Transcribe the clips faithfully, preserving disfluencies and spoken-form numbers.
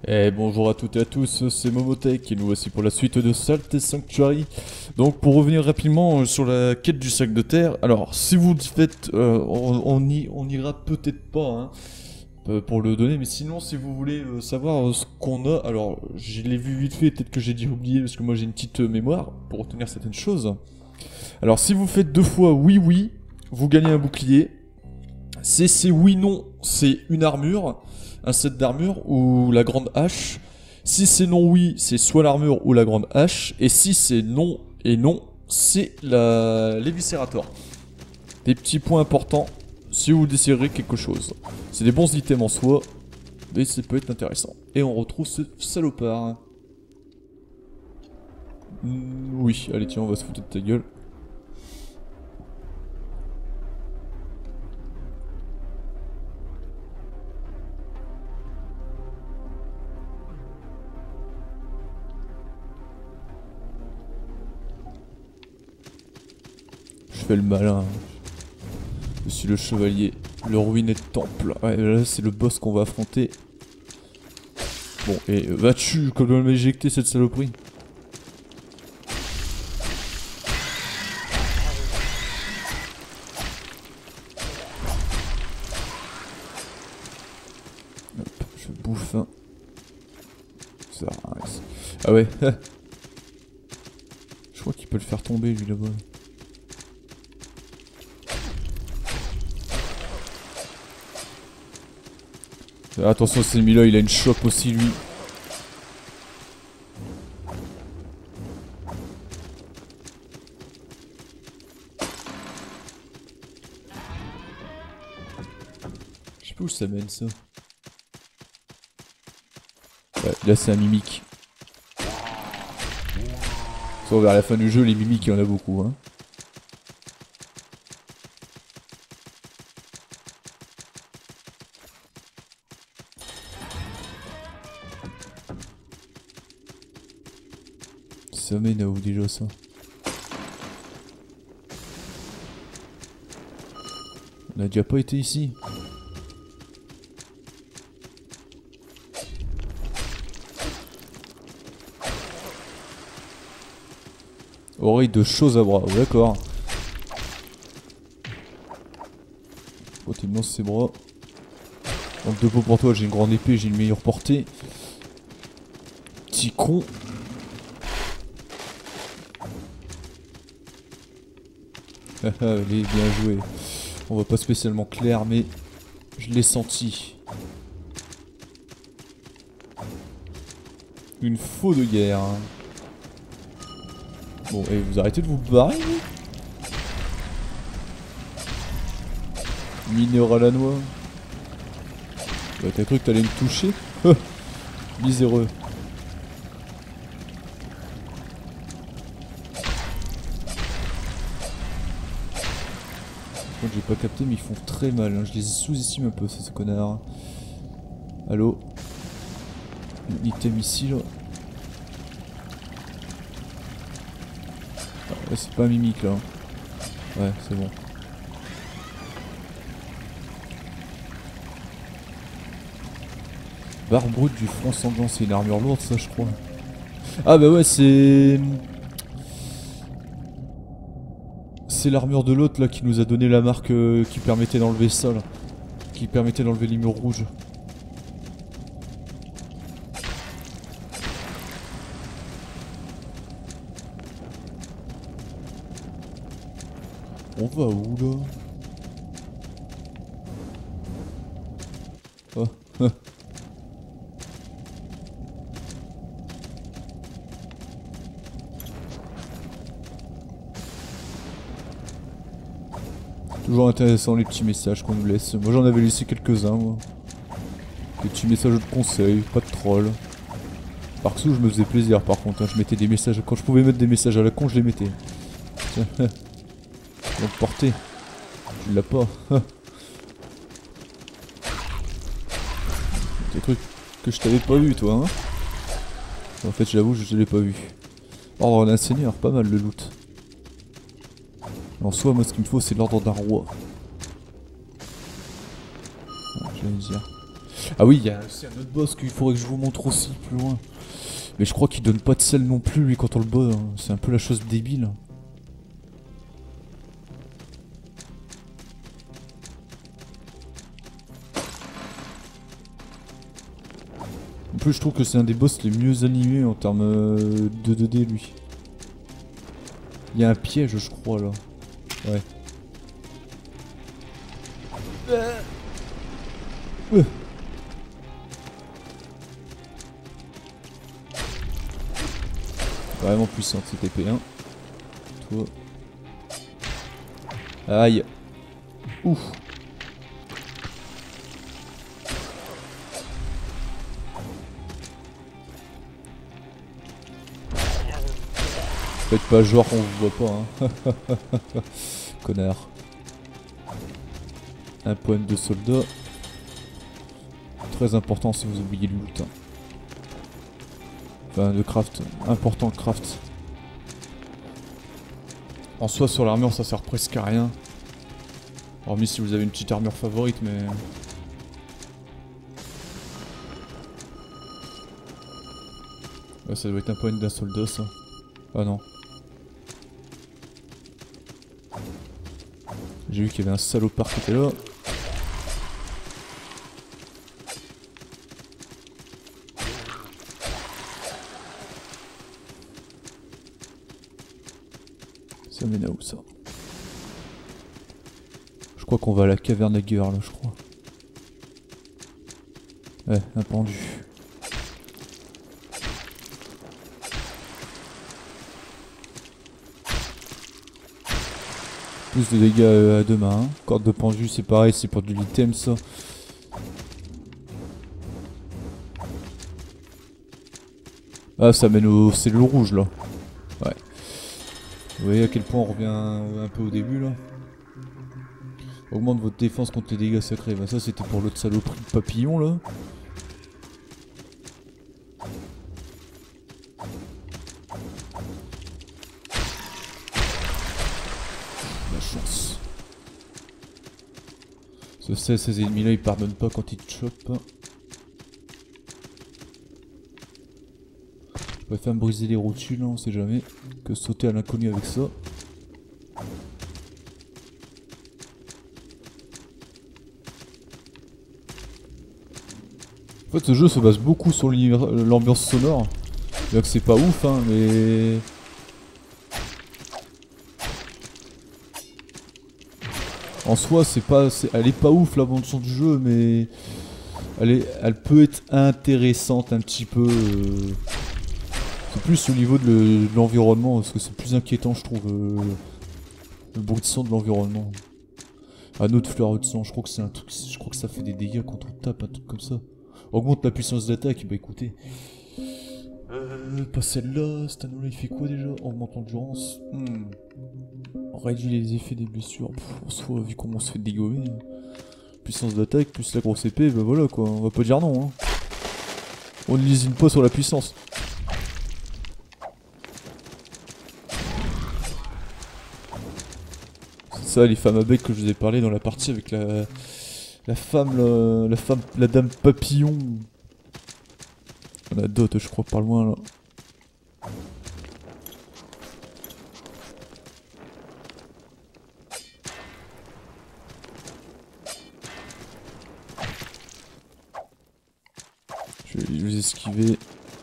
Et bonjour à toutes et à tous, c'est Momotech et nous voici pour la suite de Salt Sanctuary. Donc pour revenir rapidement euh, sur la quête du sac de terre, alors si vous faites, euh, on, on, y, on ira peut-être pas hein, euh, pour le donner, mais sinon si vous voulez euh, savoir euh, ce qu'on a, alors je l'ai vu vite fait, peut-être que j'ai dû oublier parce que moi j'ai une petite euh, mémoire pour retenir certaines choses. Alors si vous faites deux fois oui oui, vous gagnez un bouclier. Si c'est oui non, c'est une armure, un set d'armure ou la grande hache. Si c'est non oui, c'est soit l'armure ou la grande hache. Et si c'est non et non, c'est la l'éviscérator. Des petits points importants si vous désirez quelque chose. C'est des bons items en soi, mais ça peut être intéressant. Et on retrouve ce salopard. Mm, oui, allez tiens, on va se foutre de ta gueule. Je fais le malin. Je suis le chevalier, le ruiné de temple. Ouais, là c'est le boss qu'on va affronter. Bon, et vas-tu comme elle m'a éjecté cette saloperie? Hop, je bouffe un. Ça reste. Ah ouais. Je crois qu'il peut le faire tomber lui là-bas. Attention, cet ennemi là, il a une chope aussi lui. Je sais pas où ça mène ça. Ouais, là c'est un mimique. Soit vers la fin du jeu, les mimiques il y en a beaucoup hein. Ça mène à où déjà ça? On a déjà pas été ici. Oreille de choses à bras, d'accord. Oh t'es immense ses bras. Donc de peau pour toi, j'ai une grande épée, j'ai une meilleure portée. Petit con. Allez, bien joué. On va pas spécialement clair, mais je l'ai senti. Une faux de guerre. Hein. Bon, et vous arrêtez de vous barrer, vous? Mineur à la noix. Bah, t'as cru que t'allais me toucher? Miséreux. J'ai pas capté mais ils font très mal, hein. Je les sous-estime un peu ces connards. Allo. Un item ici là. Ah, là c'est pas un mimique là. Ouais c'est bon. Barre brute du front sanglant, c'est une armure lourde ça je crois. Ah bah ouais c'est... C'est l'armure de l'autre là qui nous a donné la marque euh, qui permettait d'enlever ça là. Qui permettait d'enlever les murs rouges. On va où là? Oh, oh. Toujours intéressant les petits messages qu'on nous laisse. Moi j'en avais laissé quelques-uns moi. Des petits messages de conseils, pas de troll. Par contre je me faisais plaisir par contre, hein. Je mettais des messages. Quand je pouvais mettre des messages à la con je les mettais. Tiens. Donc porter. Tu l'as pas. Des trucs que je t'avais pas vu toi hein. En fait j'avoue je l'ai pas vu. Ordre d'un seigneur, pas mal le loot. En soi, moi, ce qu'il me faut, c'est l'ordre d'un roi. J'allais dire. Ah oui, il y a aussi un autre boss qu'il faudrait que je vous montre aussi plus loin. Mais je crois qu'il donne pas de sel non plus lui quand on le bat. Hein. C'est un peu la chose débile. En plus je trouve que c'est un des boss les mieux animés en termes euh, de deux D lui. Il y a un piège je crois là. Ouais. Euh. Vraiment puissante cette épée hein. Toi. Aïe. Ouf. Faites pas genre qu'on vous voit pas hein. Connard. Un poème de soldat. Très important si vous oubliez le loot. Hein. Enfin de craft. Important le craft. En soi sur l'armure ça sert presque à rien. Hormis si vous avez une petite armure favorite mais... Ouais, ça doit être un point d'un soldat ça. Ah non. J'ai vu qu'il y avait un salopard qui était là. Ça mène à où ça? Je crois qu'on va à la caverne à guerre là je crois. Ouais, un pendu. Plus de dégâts euh, à deux mains. Hein. Corde de pendu c'est pareil, c'est pour de l'item ça. Ah ça mène au cellule rouge là. Ouais. Vous voyez à quel point on revient un peu au début là. Augmente votre défense contre les dégâts sacrés. Bah ça c'était pour l'autre saloperie de papillon là. La chance. Ce seize, ces ennemis là ils pardonnent pas quand ils te chopent. Je préfère me briser les rotules là, on sait jamais. Que sauter à l'inconnu avec ça. En fait ce jeu se base beaucoup sur l'ambiance sonore. Bien que c'est pas ouf hein mais... En soi c'est pas... Est... Elle est pas ouf la bande son du jeu mais... Elle, est... Elle peut être intéressante un petit peu... Euh... C'est plus au niveau de l'environnement parce que c'est plus inquiétant je trouve. Euh... Le bruit de son de l'environnement. Un autre fleur de sang, je crois que c'est un truc... Je crois que ça fait des dégâts quand on tape, un truc comme ça. Augmente la puissance d'attaque, bah écoutez. Euh, pas celle-là, cette anneau-là il fait quoi déjà? Augmente l'endurance. Hmm. Réduit les effets des blessures. Pff, en soi, vu comment on se fait dégommer. Hein. Puissance d'attaque, plus la grosse épée, bah voilà quoi, on va pas dire non. Hein. On ne lésine pas sur la puissance. C'est ça les femmes à bec que je vous ai parlé dans la partie avec la... La femme, la, la femme, la dame papillon. On a d'autres, je crois, pas loin là. Je vais les esquiver.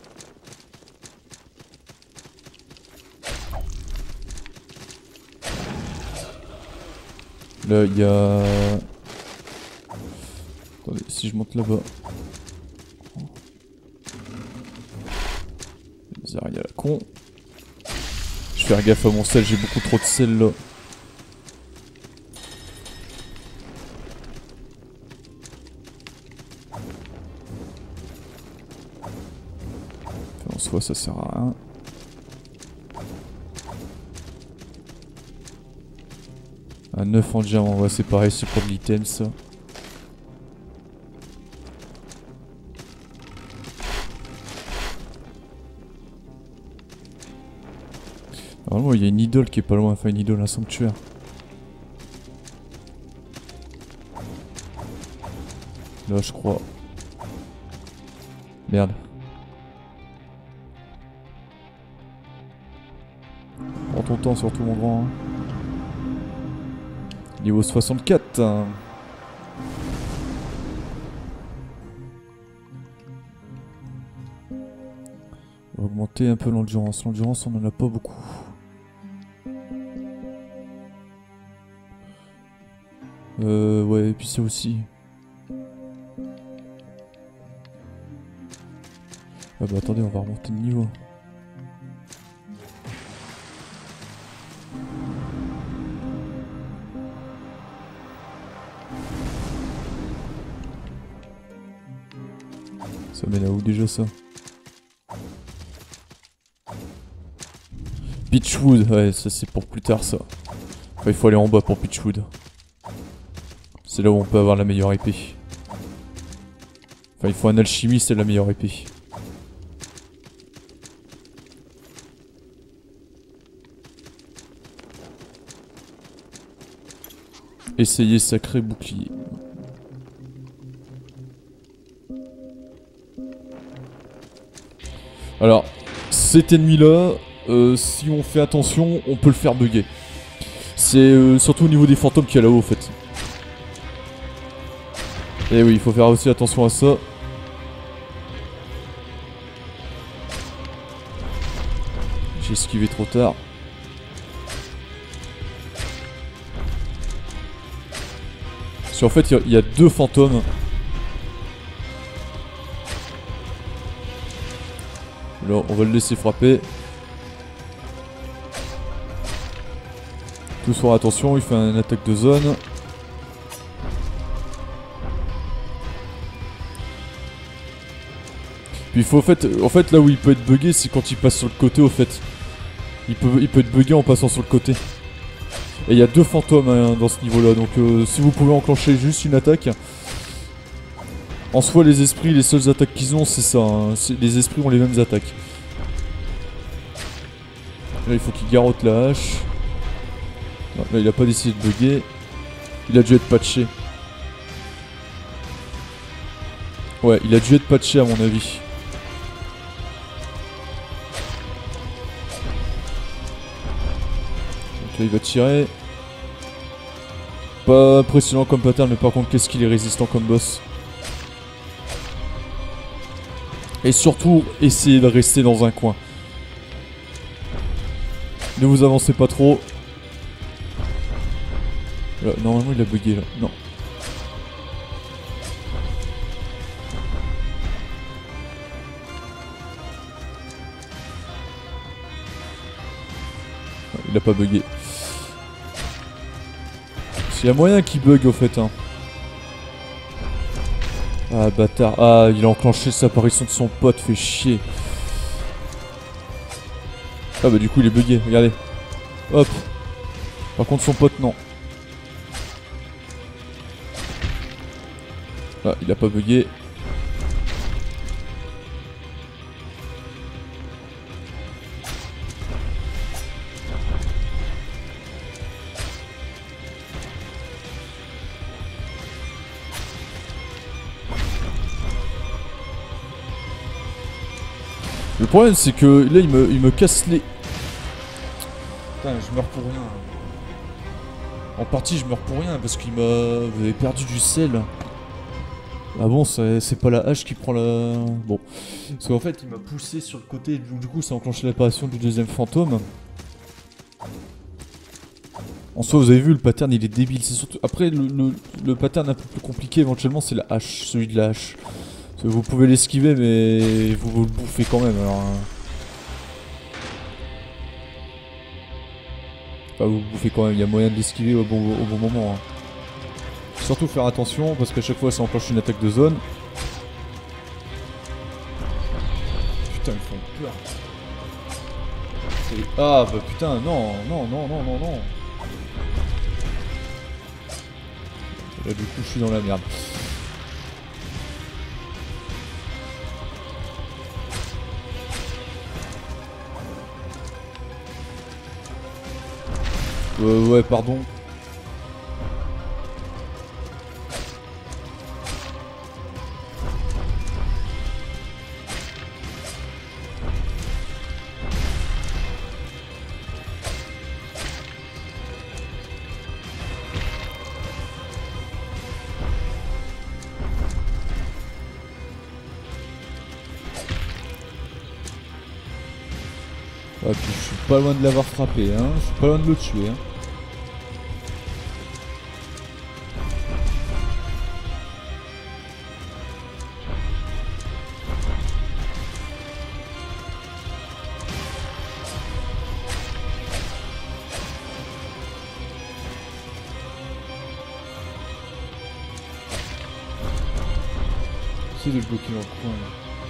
Là, il y a... Attendez, si je monte là-bas... Des araignées à la con. Je vais faire gaffe à mon sel, j'ai beaucoup trop de sel là. Enfin, en soi, ça sert à rien. Un neuf en diamant, ouais, c'est pareil, c'est pour de l'item ça. Normalement, il y a une idole qui est pas loin, enfin une idole, un sanctuaire. Là, je crois. Merde. Prends ton temps surtout mon grand. Niveau soixante-quatre. Hein. On va augmenter un peu l'endurance. L'endurance on en a pas beaucoup. Euh ouais et puis ça aussi. Ah bah attendez on va remonter de niveau. Ça mène à où déjà ça? Pitchwood, ouais ça c'est pour plus tard ça. Enfin il faut aller en bas pour Pitchwood. C'est là où on peut avoir la meilleure épée. Enfin il faut un alchimiste et la meilleure épée. Essayez sacré bouclier. Alors, cet ennemi-là, euh, si on fait attention, on peut le faire bugger. C'est euh, surtout au niveau des fantômes qu'il y a là-haut, en fait. Et oui, il faut faire aussi attention à ça. J'ai esquivé trop tard. Parce qu'en fait, il y, y a deux fantômes. Là, on va le laisser frapper. Tous faire attention, il fait une attaque de zone. Puis il faut en fait, en fait là où il peut être bugué, c'est quand il passe sur le côté au fait. Il peut, il peut être bugué en passant sur le côté. Et il y a deux fantômes hein, dans ce niveau-là, donc euh, si vous pouvez enclencher juste une attaque. En soi, les esprits, les seules attaques qu'ils ont, c'est ça. Hein. Les esprits ont les mêmes attaques. Là, il faut qu'il garotte la hache. Non, là, il a pas décidé de bugger. Il a dû être patché. Ouais, il a dû être patché à mon avis. Donc là, il va tirer. Pas impressionnant comme pattern, mais par contre, qu'est-ce qu'il est résistant comme boss. Et surtout, essayez de rester dans un coin. Ne vous avancez pas trop. Là, normalement, il a bugué là. Non. Il a pas bugué. Il y a moyen qu'il bug au fait. Hein. Ah bâtard. Ah, il a enclenché sa apparition de son pote, fait chier. Ah bah du coup il est bugué, regardez. Hop. Par contre son pote non. Ah, il a pas bugué. Le problème c'est que là il me, il me casse les... Putain je meurs pour rien. En partie je meurs pour rien parce qu'il m'avait perdu du sel. Ah bon c'est pas la hache qui prend la... Bon. Parce qu'en fait il m'a poussé sur le côté, du coup ça a enclenché l'apparition du deuxième fantôme. En soi vous avez vu le pattern il est débile, c'est surtout... Après le, le, le pattern un peu plus compliqué éventuellement c'est la hache, celui de la hache. Vous pouvez l'esquiver mais vous, vous le bouffez quand même alors. Hein. Enfin vous le bouffez quand même, il y a moyen de l'esquiver au bon, au bon moment. Hein. Surtout faire attention parce qu'à chaque fois ça enclenche une attaque de zone. Putain ils font peur. Ah bah putain non, non, non, non, non, non. Là du coup je suis dans la merde. Euh, ouais, pardon. Ouais, puis je suis pas loin de l'avoir frappé, hein. Je suis pas loin de le tuer, hein. J'essaie de le bloquer dans le coin là.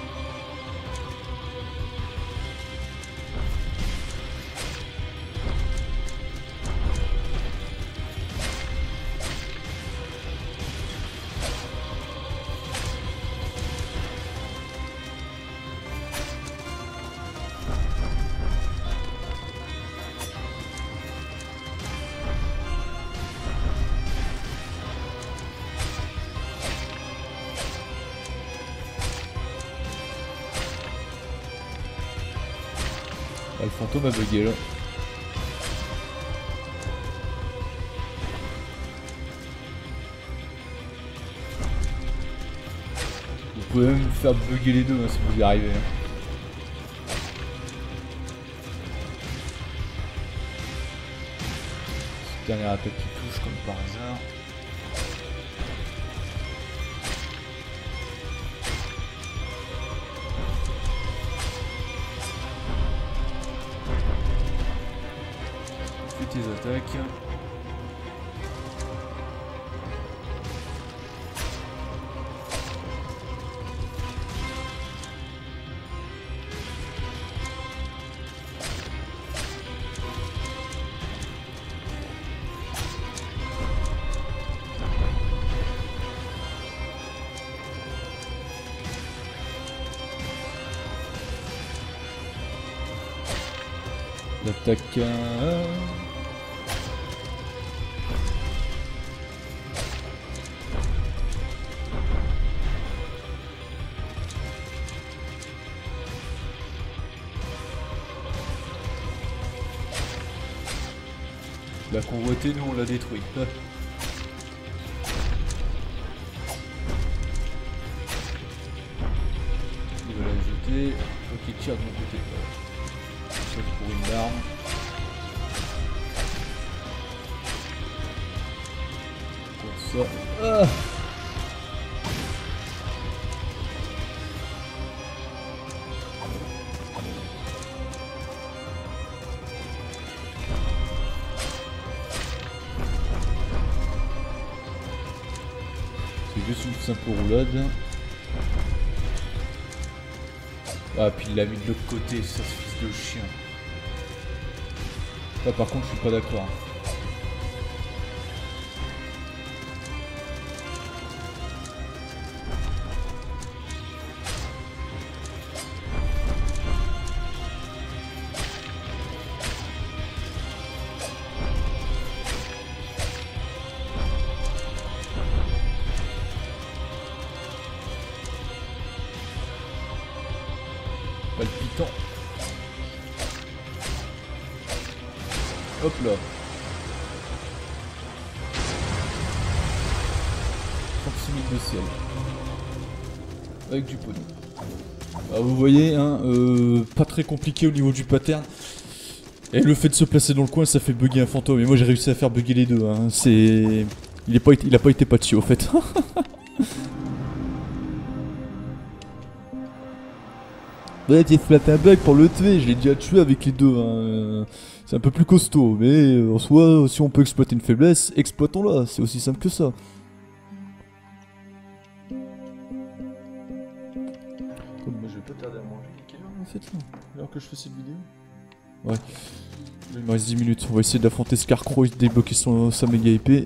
Ah, le fantôme a bugué là. Vous pouvez même faire bugger les deux hein, si vous y arrivez. Hein. Dernière attaque qui touche comme par hasard. Fais tes attaques. L'attaque. Euh... La convoitée, nous on l'a détruit. Il va la jeter. Faut qu'il tire de mon côté. Sauf pour une larme. Pour ça. Ah C'est juste une simple roulade. Ah, puis il l'a mis de l'autre côté, ça, ce fils de chien. Là, par contre, je suis pas d'accord. Palpitant. Hop là. trente-six mille de ciel. Avec du pognon. Ah, vous voyez, hein, euh, pas très compliqué au niveau du pattern. Et le fait de se placer dans le coin, ça fait bugger un fantôme. Et moi j'ai réussi à faire bugger les deux. Hein. C'est... Il, est pas été... Il a pas été patché au fait. Ouais, tu flattes un bug pour le tuer, je l'ai déjà tué avec les deux. Hein. C'est un peu plus costaud, mais en soi, si on peut exploiter une faiblesse, exploitons-la. C'est aussi simple que ça. Comme moi, je vais pas tarder à manger. Quelle heure en fait là? L'heure que je fais cette vidéo? Ouais. Il me reste dix minutes. On va essayer d'affronter Scarecrow et de débloquer son, sa méga épée.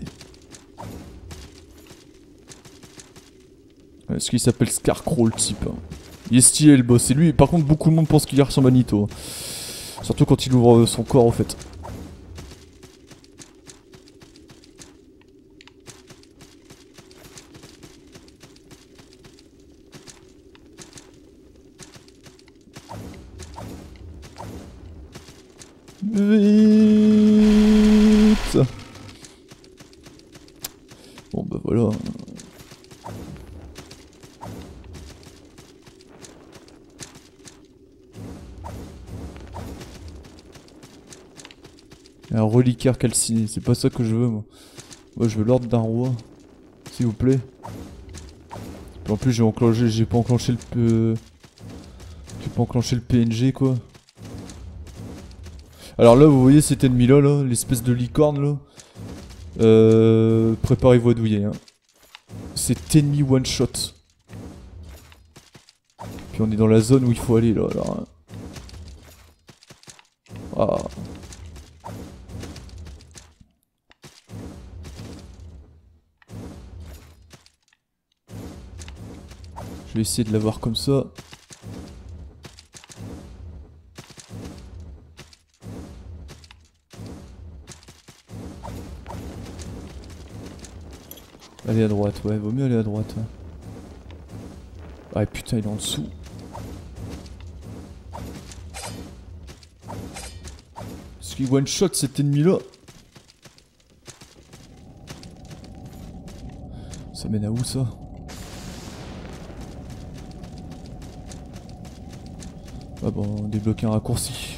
Est-ce qu'il s'appelle Scarecrow le type hein. Il est stylé le boss, et lui, par contre, beaucoup de monde pense qu'il ressemble à Nito. Surtout quand il ouvre son corps, en fait. Vite. Bon, bah voilà. Un reliquaire calciné, c'est pas ça que je veux moi. Moi je veux l'ordre d'un roi. S'il vous plaît. Et en plus j'ai enclenché, j'ai pas enclenché le... Euh... J'ai pas enclenché le P N G quoi. Alors là vous voyez cet ennemi là, là l'espèce de licorne là. Euh... Préparez-vous à douiller hein. Cet ennemi one shot. Puis on est dans la zone où il faut aller là alors. Hein. Ah. Je vais essayer de l'avoir comme ça. Allez à droite, ouais, vaut mieux aller à droite. Ouais. Ah putain, il est en dessous. Est-ce qu'il one shot cet ennemi là? Ça mène à où ça? Ah bon, on débloque un raccourci.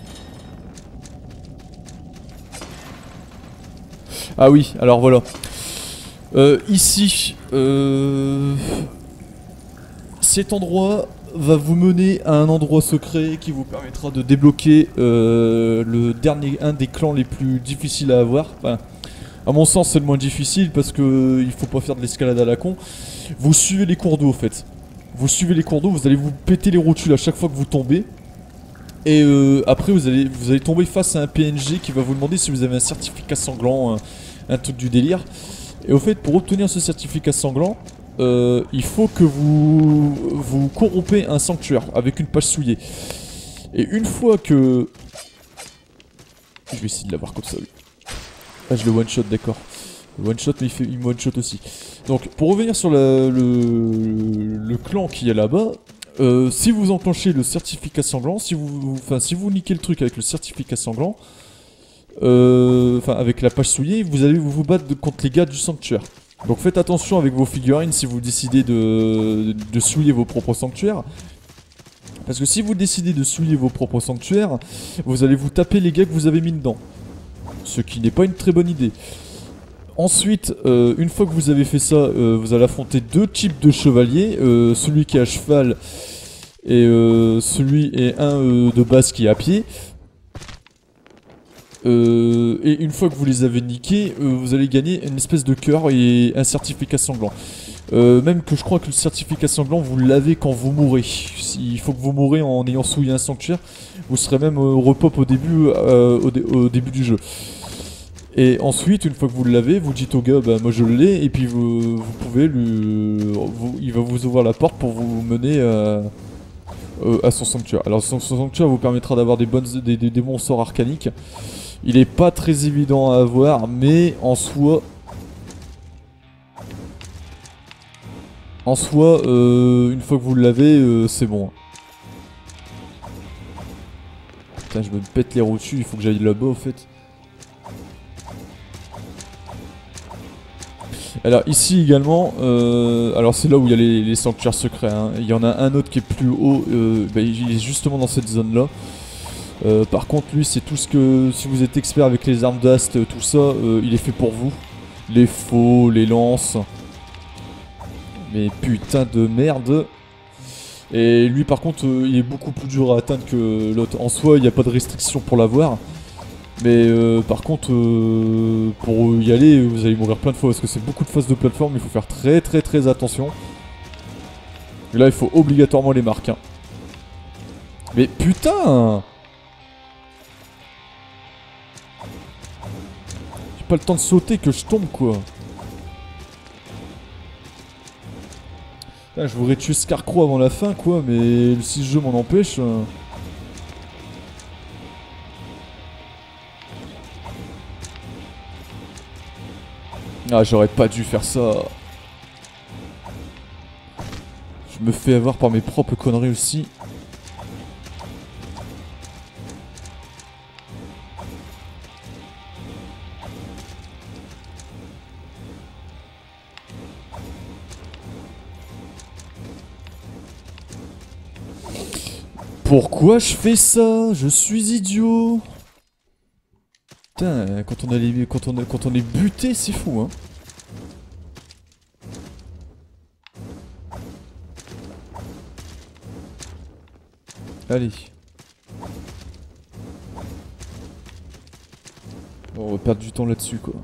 Ah oui, alors voilà. Euh, ici, euh, cet endroit va vous mener à un endroit secret qui vous permettra de débloquer euh, le dernier, un des clans les plus difficiles à avoir. Enfin, à mon sens, c'est le moins difficile parce que il faut pas faire de l'escalade à la con. Vous suivez les cours d'eau en fait. Vous suivez les cours d'eau, vous allez vous péter les rotules à chaque fois que vous tombez. Et euh, après, vous allez, vous allez tomber face à un P N G qui va vous demander si vous avez un certificat sanglant, un, un truc du délire. Et au fait, pour obtenir ce certificat sanglant, euh, il faut que vous, vous corrompez un sanctuaire avec une page souillée. Et une fois que... Je vais essayer de l'avoir comme ça, oui. Ah, je le one-shot, d'accord. Le one-shot, mais il, fait, il me one-shot aussi. Donc, pour revenir sur la, le, le clan qui est là-bas, euh, si vous enclenchez le certificat sanglant, si vous, enfin, si vous niquez le truc avec le certificat sanglant, euh, enfin, avec la page souillée, vous allez vous, vous battre de, contre les gars du sanctuaire. Donc faites attention avec vos figurines si vous décidez de, de souiller vos propres sanctuaires. Parce que si vous décidez de souiller vos propres sanctuaires, vous allez vous taper les gars que vous avez mis dedans. Ce qui n'est pas une très bonne idée. Ensuite, euh, une fois que vous avez fait ça, euh, vous allez affronter deux types de chevaliers. Euh, celui qui est à cheval et euh, celui et un euh, de base qui est à pied. Euh, et une fois que vous les avez niqués, euh, vous allez gagner une espèce de cœur et un certificat sanglant. Euh, même que je crois que le certificat sanglant, vous l'avez quand vous mourrez. Il faut que vous mourrez en ayant souillé un sanctuaire. Vous serez même euh, repop au début, euh, au, dé au début du jeu. Et ensuite, une fois que vous l'avez, vous dites au gars, bah moi je l'ai, et puis vous, vous pouvez lui... Vous, il va vous ouvrir la porte pour vous mener à, euh, à son sanctuaire. Alors son, son sanctuaire vous permettra d'avoir des, bonnes, des, des, des bons sorts arcaniques. Il est pas très évident à avoir, mais en soi... En soi, euh, une fois que vous l'avez, euh, c'est bon. Putain, je me pète les roues dessus, il faut que j'aille là-bas au fait. Alors ici également, euh, alors c'est là où il y a les, les sanctuaires secrets, hein. Il y en a un autre qui est plus haut, euh, bah, il est justement dans cette zone là. Euh, par contre lui c'est tout ce que, si vous êtes expert avec les armes d'ast, tout ça, euh, il est fait pour vous. Les faux, les lances. Mais putain de merde. Et lui par contre euh, il est beaucoup plus dur à atteindre que l'autre. En soi il n'y a pas de restriction pour l'avoir. Mais euh, par contre, euh, pour y aller, vous allez mourir plein de fois parce que c'est beaucoup de phases de plateforme, il faut faire très très très attention. Et là, il faut obligatoirement les marques. Hein. Mais putain! J'ai pas le temps de sauter que je tombe quoi. Là, je voudrais tuer Scarecrow avant la fin quoi, mais si le jeu m'en empêche... Euh... Ah, j'aurais pas dû faire ça. Je me fais avoir par mes propres conneries aussi. Pourquoi je fais ça? Je suis idiot. Putain, quand on, a les, quand on, a, quand on est buté, c'est fou, hein. Allez. Bon, on va perdre du temps là-dessus, quoi.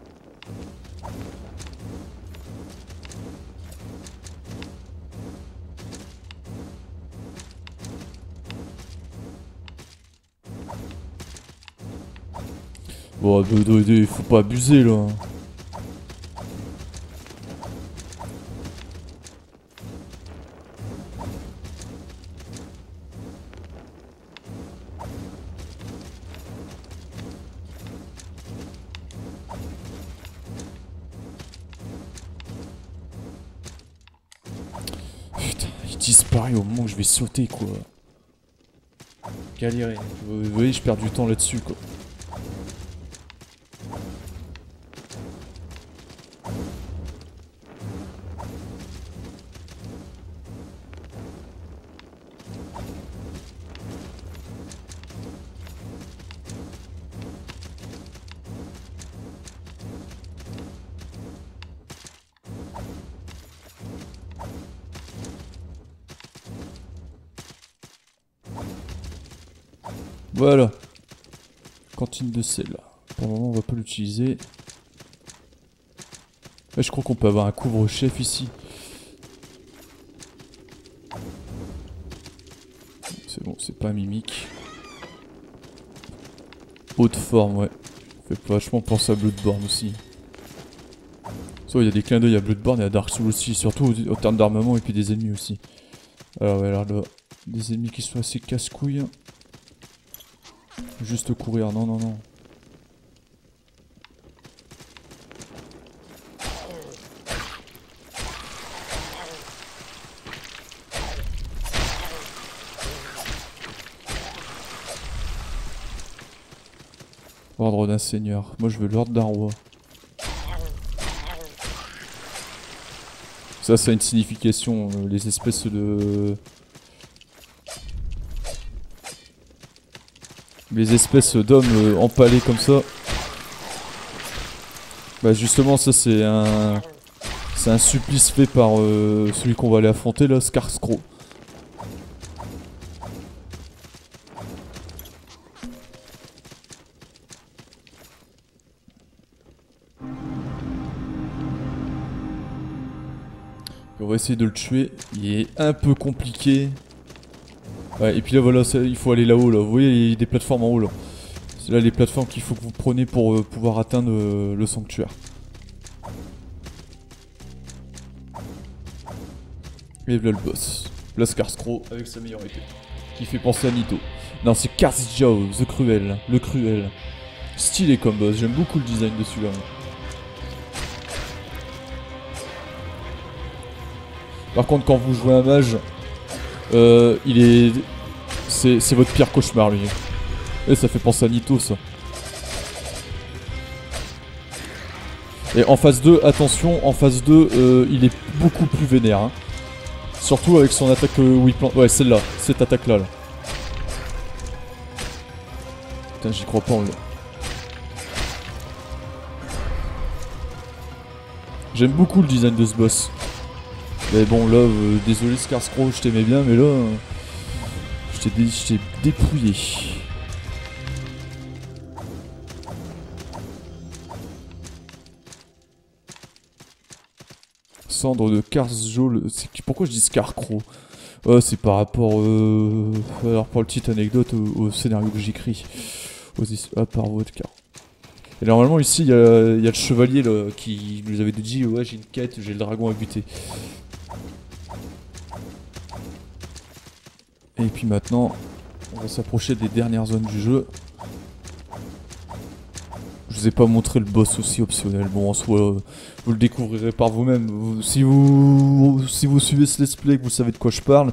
Bon, il faut pas abuser, là. Putain, il disparaît au moment où je vais sauter, quoi. Galérer. Vous voyez, je perds du temps là-dessus, quoi. Voilà. Cantine de sel. Pour le moment, on va pas l'utiliser. Là, je crois qu'on peut avoir un couvre-chef ici. C'est bon, c'est pas un mimique. Haute forme, ouais. Fait vachement penser à Bloodborne aussi. Ça, il y a des clins d'œil à Bloodborne et à Dark Souls aussi, surtout en termes d'armement et puis des ennemis aussi. Alors, ouais, alors là, des ennemis qui sont assez casse-couilles. Juste courir, non, non, non. Ordre d'un seigneur. Moi, je veux l'ordre d'un roi. Ça, ça a une signification. Euh, les espèces de... Les espèces d'hommes euh, empalés comme ça. Bah justement, ça c'est un... C'est un supplice fait par euh, celui qu'on va aller affronter là, Scarecrow. On va essayer de le tuer. Il est un peu compliqué. Ouais, et puis là voilà, ça, il faut aller là-haut là. Vous voyez, il y a des plateformes en haut là. C'est là les plateformes qu'il faut que vous preniez pour euh, pouvoir atteindre euh, le sanctuaire. Et là le boss. Là Scarecrow avec sa meilleure épée. Qui fait penser à Nito. Non, c'est Karzjao, The Cruel. Le Cruel. Stylé comme boss, j'aime beaucoup le design de celui-là. Par contre, quand vous jouez un mage, euh, il est... C'est votre pire cauchemar, lui. Et ça fait penser à Nito, ça. Et en phase deux, attention, en phase deux, euh, il est beaucoup plus vénère. Hein. Surtout avec son attaque euh, où il plante... Ouais, celle-là, cette attaque-là. Là. Putain, j'y crois pas, en... J'aime beaucoup le design de ce boss. Mais bon là, euh, désolé Scarecrow, je t'aimais bien, mais là, euh, je t'ai dé dépouillé. Cendre de Karzjao, pourquoi je dis Scarecrow? Oh, c'est par rapport, euh, alors pour la petite anecdote au, au scénario que j'écris. Ah, par votre car. Et normalement ici, il y, y a le chevalier là, qui nous avait dit, ouais j'ai une quête, j'ai le dragon à buter. Et puis maintenant, on va s'approcher des dernières zones du jeu. Je vous ai pas montré le boss aussi optionnel. Bon, en soi, euh, vous le découvrirez par vous-même. Si vous, si vous suivez ce let's play, que vous savez de quoi je parle.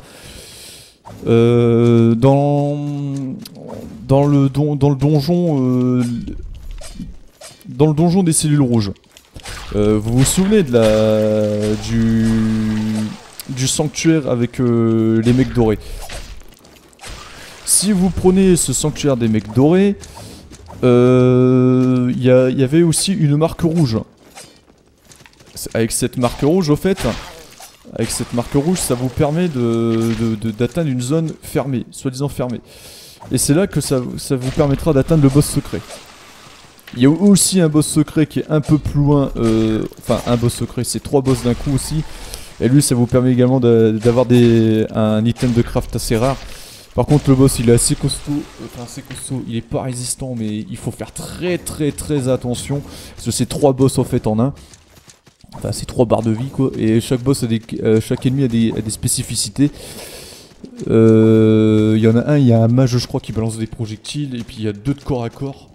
Euh, dans, dans, le don, dans le donjon, euh, dans le donjon des cellules rouges. Euh, vous vous souvenez de la du du sanctuaire avec euh, les mecs dorés. Si vous prenez ce sanctuaire des mecs dorés, euh, y, a, y avait aussi une marque rouge. Avec cette marque rouge, au fait, avec cette marque rouge, ça vous permet de, de, de, d'atteindre une zone fermée, soi-disant fermée. Et c'est là que ça, ça vous permettra d'atteindre le boss secret. Il y a aussi un boss secret qui est un peu plus loin, euh, enfin un boss secret, c'est trois boss d'un coup aussi. Et lui, ça vous permet également d'avoir des un item de craft assez rare. Par contre, le boss, il est assez costaud, enfin assez costaud, il est pas résistant, mais il faut faire très très très attention. Parce que c'est trois boss en fait en un. Enfin, c'est trois barres de vie quoi, et chaque boss a des, euh, chaque ennemi a des, a des spécificités. Il euh, y en a un, il y a un mage je crois qui balance des projectiles, et puis il y a deux de corps à corps.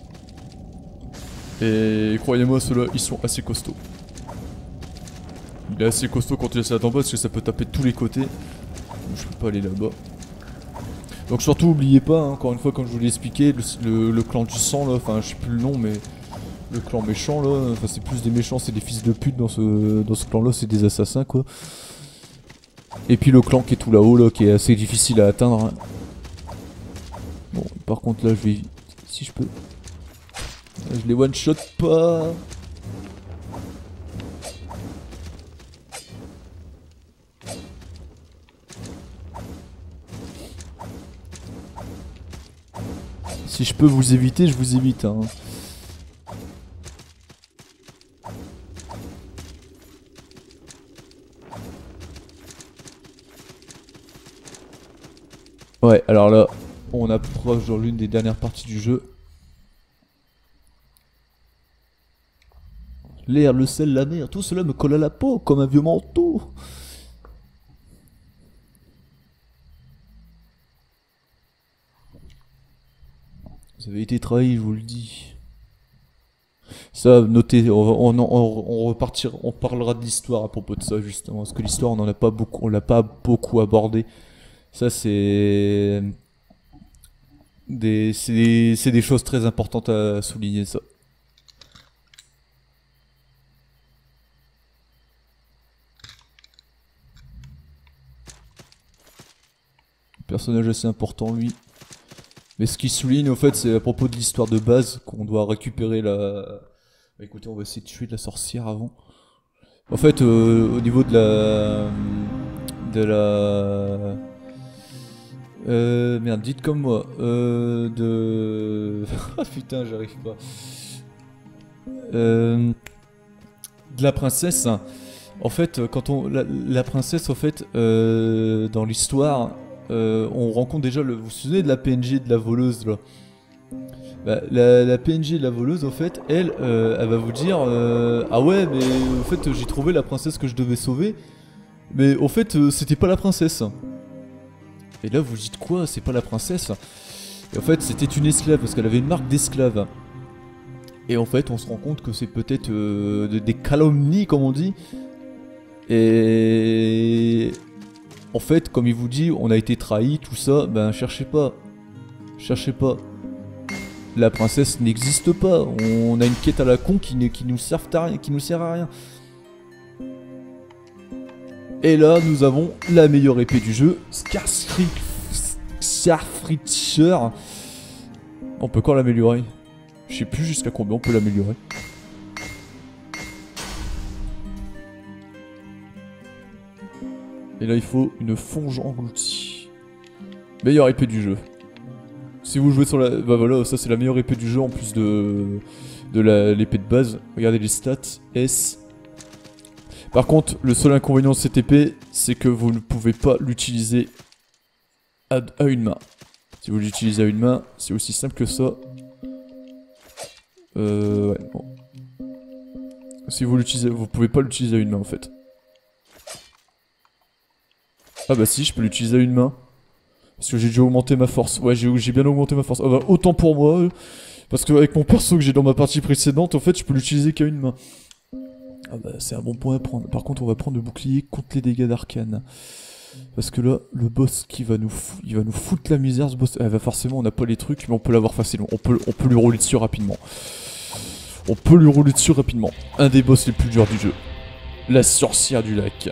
Et croyez-moi, ceux-là, ils sont assez costauds. Il est assez costaud quand il est en bas parce que ça peut taper de tous les côtés. Je peux pas aller là-bas. Donc surtout, oubliez pas, hein, encore une fois, comme je vous l'ai expliqué, le, le, le clan du sang là, enfin je sais plus le nom, mais le clan méchant là, enfin c'est plus des méchants, c'est des fils de pute dans ce, dans ce clan là, c'est des assassins quoi. Et puis le clan qui est tout là-haut là, qui est assez difficile à atteindre. Hein. Bon, par contre là je vais, si je peux, là, je les one shot pas. Si je peux vous éviter, je vous évite. Hein. Ouais, alors là, on approche dans l'une des dernières parties du jeu. L'air, le sel, la mer, tout cela me colle à la peau comme un vieux manteau. Vous avez été trahi, je vous le dis. Ça, notez, on, on, on, on repartira, on parlera de l'histoire à propos de ça justement, parce que l'histoire on en a pas beaucoup, on l'a pas beaucoup abordé. Ça c'est des, c'est des, c'est des choses très importantes à souligner ça. Personnage assez important lui. Mais ce qui souligne au fait c'est à propos de l'histoire de base qu'on doit récupérer la... Bah, écoutez, on va essayer de tuer la sorcière avant. En fait euh, au niveau de la... De la... Euh... Merde, dites comme moi. Euh... De... Ah putain, j'arrive pas. Euh... De la princesse. En fait, quand on... La, la princesse, en fait, euh... dans l'histoire... Euh, on rencontre déjà le... Vous vous souvenez de la P N J de la voleuse là? Bah, la, la P N J de la voleuse, en fait, elle, euh, elle va vous dire euh, ah ouais, mais en fait, j'ai trouvé la princesse que je devais sauver, mais au fait, euh, c'était pas la princesse. Et là, vous dites quoi? C'est pas la princesse? Et en fait, c'était une esclave parce qu'elle avait une marque d'esclave. Et en fait, on se rend compte que c'est peut-être euh, des calomnies, comme on dit. Et en fait, comme il vous dit, on a été trahi, tout ça, ben cherchez pas. Cherchez pas. La princesse n'existe pas. On a une quête à la con qui, qui, nous, sert à rien, qui nous sert à rien. Et là, nous avons la meilleure épée du jeu, Scarfritcher. On peut encore l'améliorer. Je sais plus jusqu'à combien on peut l'améliorer. Et là, il faut une fonge engloutie. Meilleure épée du jeu. Si vous jouez sur la... Bah voilà, ça c'est la meilleure épée du jeu en plus de, de l'épée de base. Regardez les stats. S. Par contre, le seul inconvénient de cette épée, c'est que vous ne pouvez pas l'utiliser à, à une main. Si vous l'utilisez à une main, c'est aussi simple que ça. Euh... Ouais, bon. Si vous l'utilisez... Vous pouvez pas l'utiliser à une main en fait. Ah bah si, je peux l'utiliser à une main. Parce que j'ai déjà augmenté ma force. Ouais, j'ai bien augmenté ma force. Ah bah, autant pour moi. Euh, parce qu'avec mon perso que j'ai dans ma partie précédente, en fait, je peux l'utiliser qu'à une main. Ah bah, c'est un bon point à prendre. Par contre, on va prendre le bouclier contre les dégâts d'arcane. Parce que là, le boss qui va nous, il va nous foutre la misère, ce boss. Ah bah forcément, on n'a pas les trucs, mais on peut l'avoir facilement. On peut, on peut lui rouler dessus rapidement. On peut lui rouler dessus rapidement. Un des boss les plus durs du jeu. La sorcière du lac.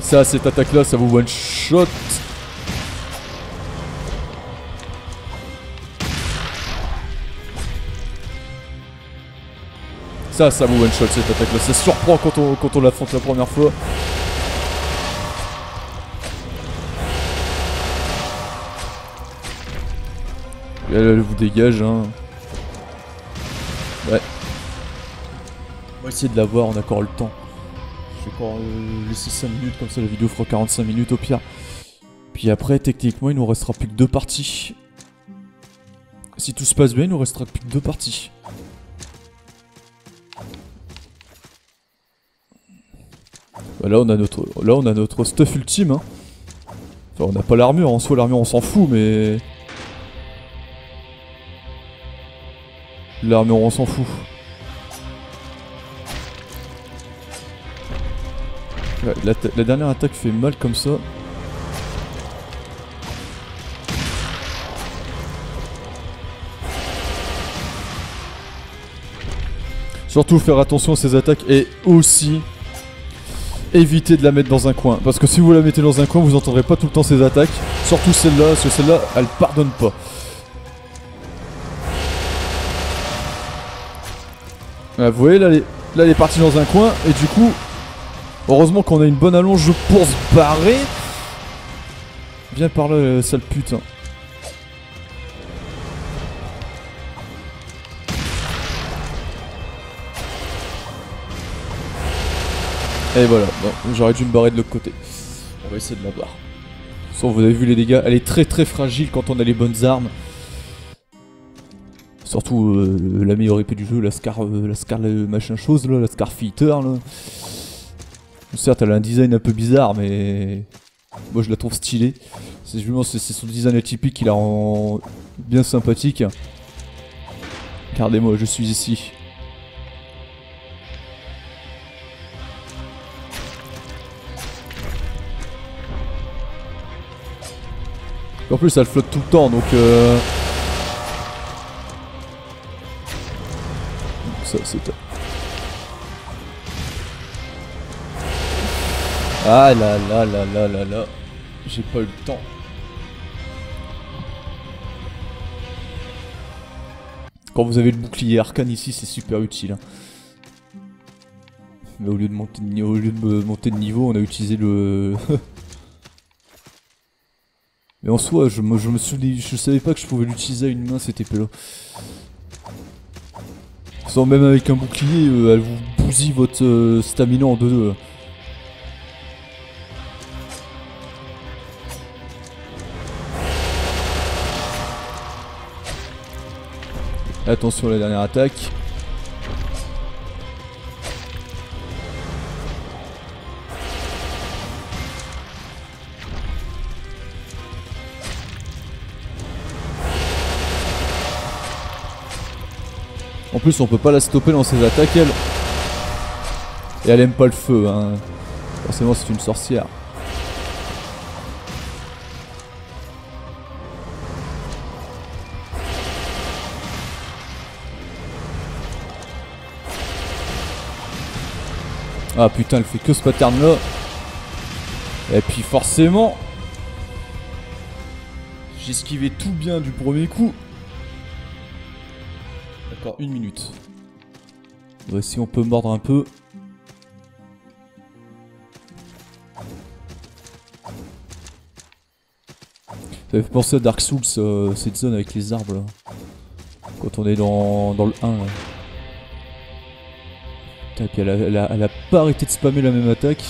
Ça, cette attaque-là, ça vous one-shot. Ça, ça vous one-shot cette attaque-là. Ça surprend quand on, quand on l'affronte la première fois. Et elle, elle vous dégage, hein. Ouais. On va essayer de la voir, on a encore le temps. Je vais encore euh, laisser cinq minutes, comme ça la vidéo fera quarante-cinq minutes au pire. Puis après, techniquement, il nous restera plus que deux parties. Si tout se passe bien, il nous restera plus que deux parties. Bah là, on a notre, là, on a notre stuff ultime. Hein. Enfin, on n'a pas l'armure, en soi, l'armure, on s'en fout, mais... L'armure, on s'en fout. La, la, la dernière attaque fait mal comme ça. Surtout faire attention à ces attaques et aussi éviter de la mettre dans un coin. Parce que si vous la mettez dans un coin, vous entendrez pas tout le temps ces attaques. Surtout celle-là, parce que celle-là, elle pardonne pas. Là, vous voyez, là elle, est, là, elle est partie dans un coin et du coup... Heureusement qu'on a une bonne allonge pour se barrer. Viens par là, sale pute. Et voilà, bon, j'aurais dû me barrer de l'autre côté. On va essayer de la barre. Sauf vous avez vu les dégâts, elle est très très fragile quand on a les bonnes armes. Surtout euh, la meilleure épée du jeu, la Scar, euh, la Scar machin chose là, la Scarfighter là. Certes, elle a un design un peu bizarre, mais moi je la trouve stylée. C'est justement c'est son design atypique qui la rend bien sympathique. Regardez-moi, je suis ici. En plus, elle flotte tout le temps, donc euh... ça c'est top. Ah là là là là là là, j'ai pas eu le temps. Quand vous avez le bouclier arcane ici, c'est super utile. Hein. Mais au lieu de monter de, au lieu de monter de niveau, on a utilisé le... Mais en soi, je me, je me souviens, je savais pas que je pouvais l'utiliser à une main cette épée là. Sans même avec un bouclier, euh, elle vous bousille votre euh, stamina en deux. Euh. Attention à la dernière attaque. En plus on peut pas la stopper dans ses attaques elle. Et elle aime pas le feu hein. Forcément c'est une sorcière. Ah putain, elle fait que ce pattern là. Et puis forcément, j'ai esquivé tout bien du premier coup. D'accord, une minute. Voici, on peut mordre un peu. Ça fait penser à Dark Souls, euh, cette zone avec les arbres là. Quand on est dans, dans le un là. Et puis elle a, elle, a, elle a pas arrêté de spammer la même attaque.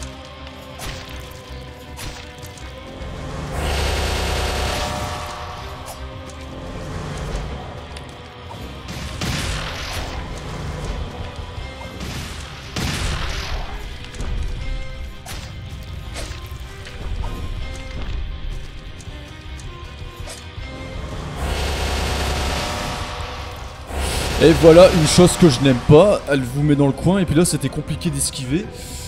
Et voilà, une chose que je n'aime pas, elle vous met dans le coin et puis là c'était compliqué d'esquiver.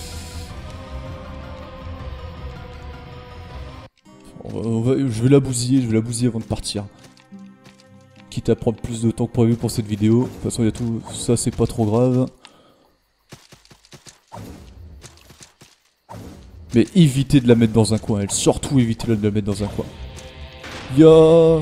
On va, je vais la bousiller, je vais la bousiller avant de partir. Quitte à prendre plus de temps que prévu pour cette vidéo. De toute façon il y a tout ça, c'est pas trop grave. Mais évitez de la mettre dans un coin, elle. Surtout évitez de la mettre dans un coin. Ya.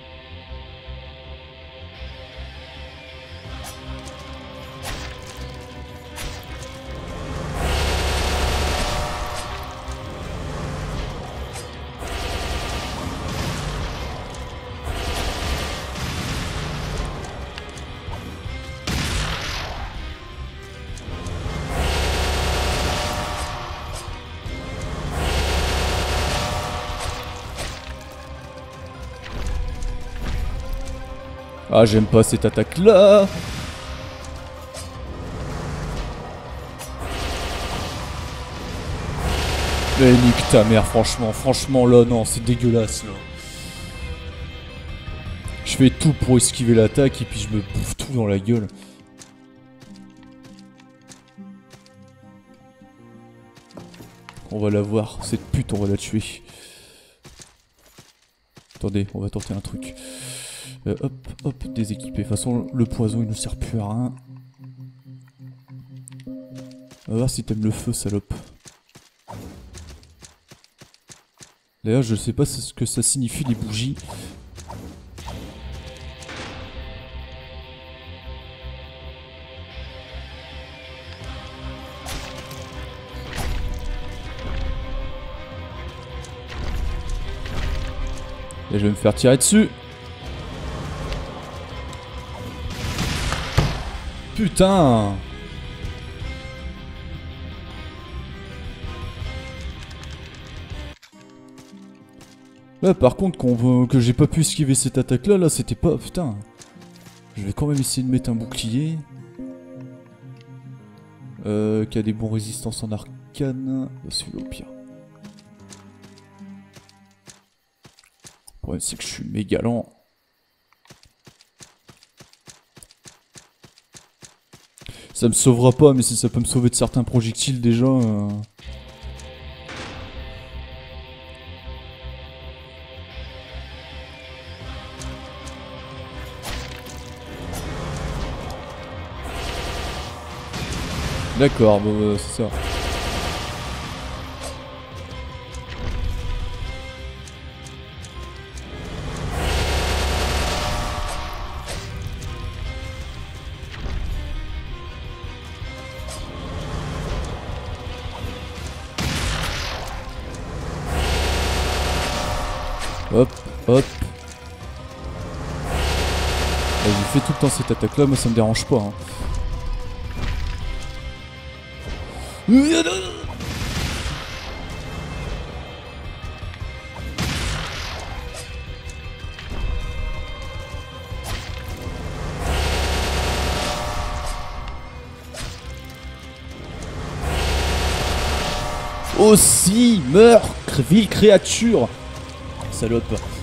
Ah, j'aime pas cette attaque-là. Mais nique ta mère, franchement. Franchement, là, non, c'est dégueulasse, là. Je fais tout pour esquiver l'attaque et puis je me bouffe tout dans la gueule. On va la voir, cette pute, on va la tuer. Attendez, on va tenter un truc. Euh, hop, hop, déséquipé. De toute façon, le poison, il ne sert plus à rien. On va voir si t'aimes le feu, salope. D'ailleurs, je sais pas ce que ça signifie, les bougies. Et je vais me faire tirer dessus. Putain! Là par contre qu'on, que j'ai pas pu esquiver cette attaque là, là c'était pas... Putain. Je vais quand même essayer de mettre un bouclier. Euh, qui a des bons résistances en arcane. Celui-là au pire. Le problème c'est que je suis méga lent. Ça me sauvera pas, mais si ça peut me sauver de certains projectiles déjà... Euh... D'accord, bon, euh, c'est ça. Hop, hop. J'ai fait tout le temps cette attaque là, moi ça me dérange pas. Hein. Aussi, meurs, ville créature. Salope.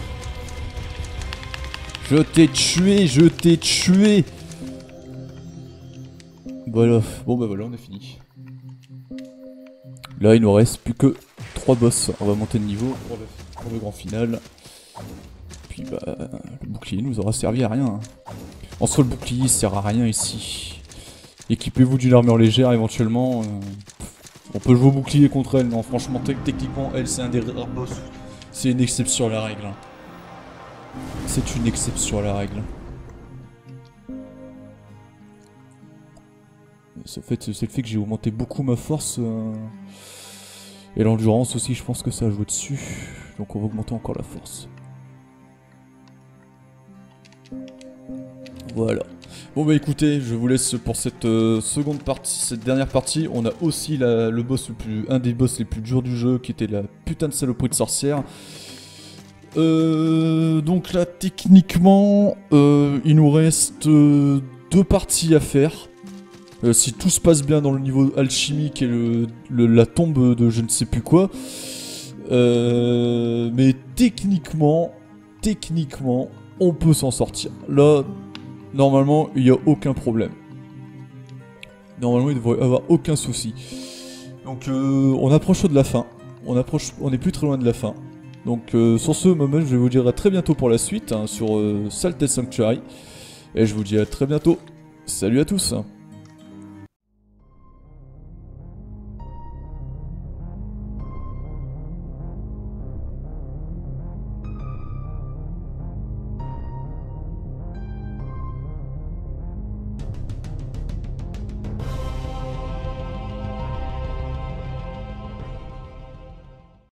Je t'ai tué, je t'ai tué. Voilà, bon bah voilà, on a fini. Là il nous reste plus que trois boss. On va monter de niveau pour le, pour le grand final. Puis bah le bouclier nous aura servi à rien. En soi le bouclier sert à rien ici. Équipez-vous d'une armure légère éventuellement. Euh, on peut jouer au bouclier contre elle. Non franchement techniquement elle c'est un des rares boss. C'est une exception à la règle. C'est une exception à la règle. C'est fait, le fait que j'ai augmenté beaucoup ma force. Euh, et l'endurance aussi, je pense que ça a joué dessus. Donc on va augmenter encore la force. Voilà. Bon bah écoutez, je vous laisse pour cette euh, seconde partie, cette dernière partie. On a aussi la, le boss le plus, un des boss les plus durs du jeu, qui était la putain de saloperie de sorcière. Euh, donc là, techniquement, euh, il nous reste euh, deux parties à faire. Euh, si tout se passe bien dans le niveau alchimique et le, le, la tombe de je ne sais plus quoi. Euh, mais techniquement, techniquement, on peut s'en sortir. Là, normalement, il n'y a aucun problème. Normalement, il ne devrait y avoir aucun souci. Donc, euh, on approche de la fin. On approche, on est plus très loin de la fin. Donc euh, sur ce moment, je vais vous dire à très bientôt pour la suite, hein, sur euh, Salted Sanctuary. Et je vous dis à très bientôt. Salut à tous.